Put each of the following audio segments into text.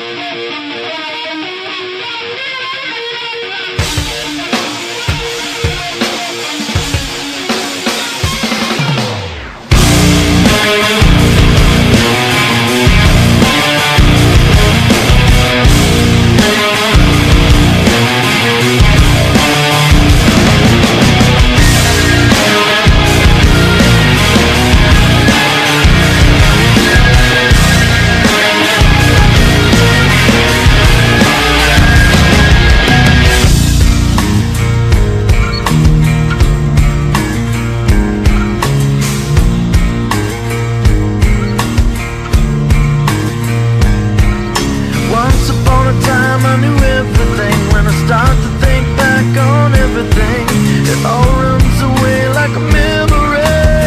I knew everything. When I start to think back on everything, it all runs away like a memory.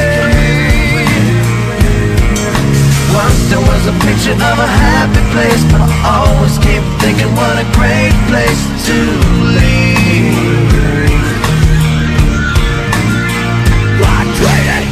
Once there was a picture of a happy place, but I always keep thinking what a great place to leave. Like trading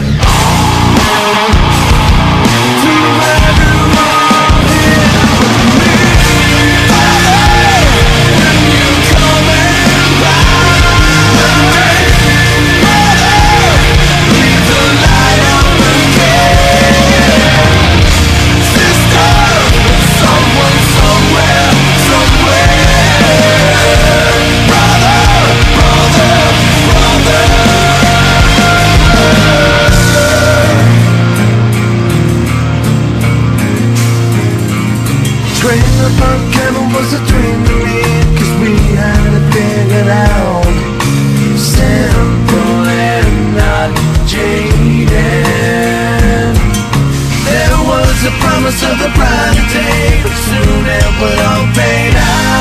upon Kevin was a dream to me, 'cause we had it figured out. Simple and not jaded. There was a promise of a brighter day, but soon it would all fade out.